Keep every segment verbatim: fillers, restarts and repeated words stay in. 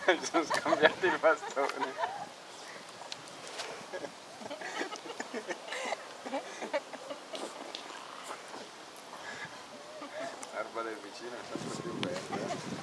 Ci sono scambiati il bastone. L'erba del vicino è sempre più verde.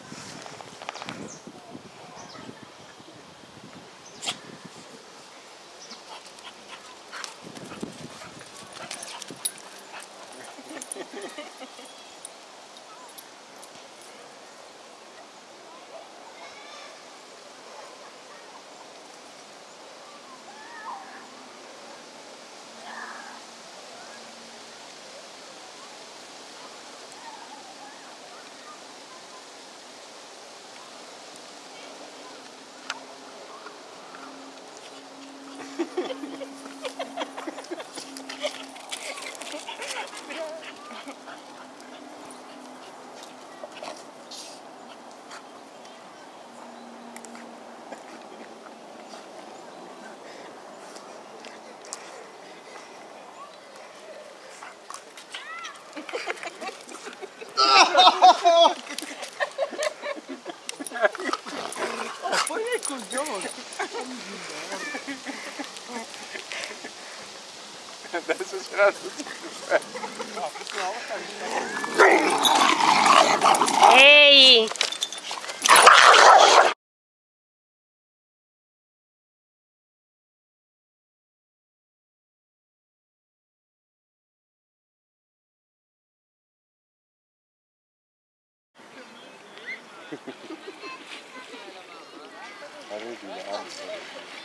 Oh, poi è coglione! Adesso c'era tutti più belli. No, questa volta Ehi! Arrivi,